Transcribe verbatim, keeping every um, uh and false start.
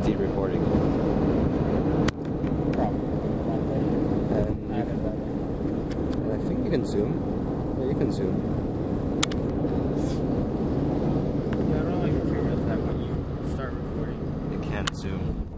continue recording. Probably. And, you can, and I think you can zoom. Yeah, you can zoom. Yeah, I don't like materials that when you start recording. You can't zoom.